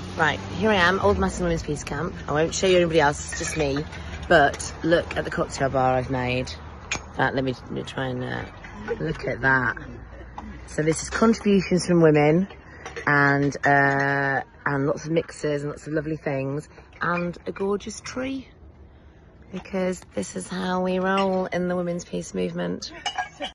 Right, here I am, Aldermaston Women's Peace Camp. I won't show you anybody else, it's just me. But look at the cocktail bar I've made. Let me try and look at that. So this is contributions from women, and lots of mixers and lots of lovely things, and a gorgeous tree, because this is how we roll in the women's peace movement.